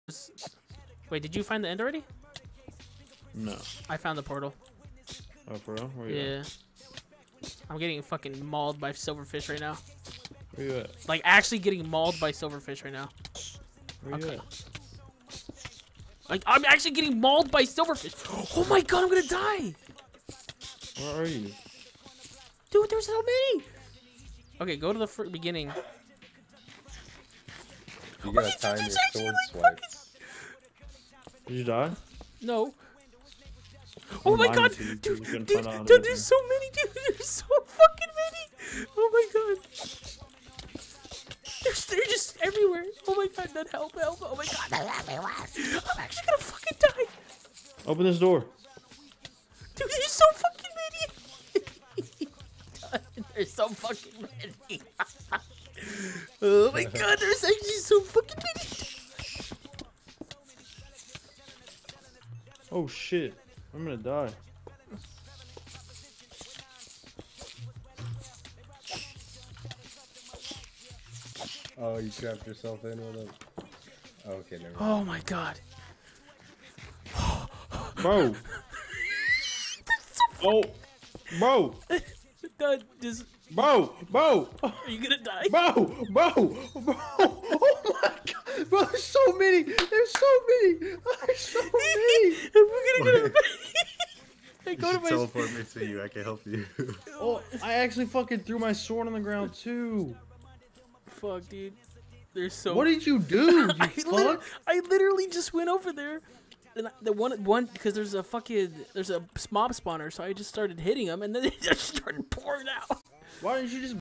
Wait, did you find the end already? No. I found the portal. Oh, for real? Where you Yeah. I'm getting fucking mauled by silverfish right now. Where you at? Like, actually getting mauled by silverfish right now. Where you Okay. at? Like, I'm actually getting mauled by silverfish. Oh my god, I'm gonna die! Where are you? Dude, there's so many! Okay, go to the beginning. You gotta Wait, time dude, your there's actually, sword like, swipes. Did you die? No. Oh my god! Mine too, Dude, you couldn't dude, find out dude, anything. there's so many, dude! There's so fucking many! Oh my god! They're just everywhere! Oh my god, that help! Oh my god, that everywhere! I'm actually gonna fucking die! Open this door. Dude, there's so fucking many! There's so fucking many! Oh my god, there's actually so fucking many! Oh shit. I'm gonna die. Oh, you trapped yourself in with him. Oh, okay, never mind. Oh my god. Bro. Oh. Bro. God, just, Bro. Bro. are you gonna die? Bro. Bro. Bro. Oh my god. Bro, there's so many. There's so many. There's so many. I'm gonna get Hey, You go to should my... teleport me to you. I can help you. Oh, I actually fucking threw my sword on the ground too. Fuck, dude. There's so... What did you do, you fuck? I literally just went over there. And the one because there's a mob spawner, so I just started hitting him, and then it just started pouring out. Why didn't you just